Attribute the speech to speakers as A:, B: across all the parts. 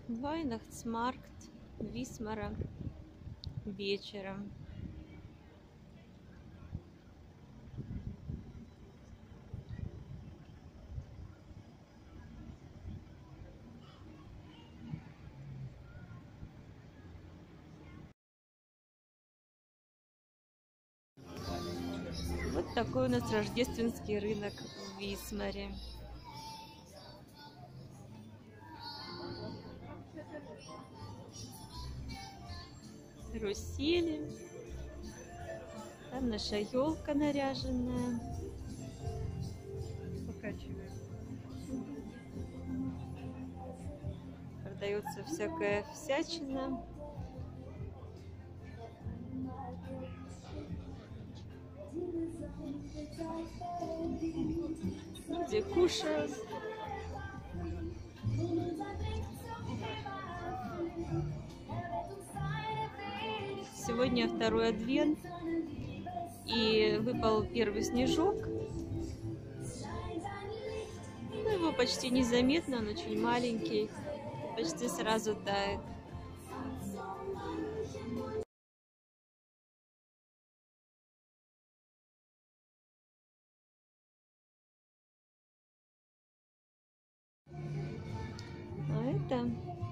A: Weihnachtsmarkt Висмара вечером. Вот такой у нас рождественский рынок в Висмаре. Карусели. Там наша елка наряженная. Покачиваем. Продается всякая всячина. Люди кушают. Сегодня второй адвент, и выпал первый снежок. Ну, его почти незаметно, он очень маленький, почти сразу тает. А это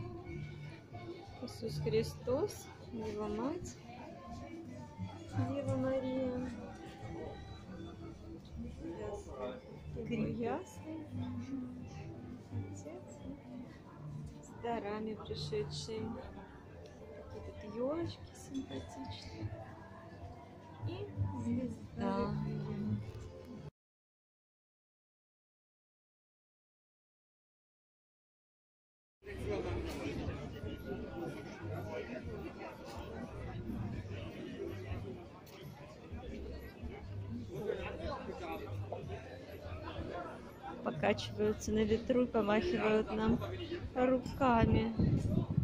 A: Иисус Христос, Дева Мать, Дева Мария, Ясли, Отец с дарами пришедшие. Такие тут елочки симпатичные. И звезда. Покачиваются на ветру и помахивают нам руками.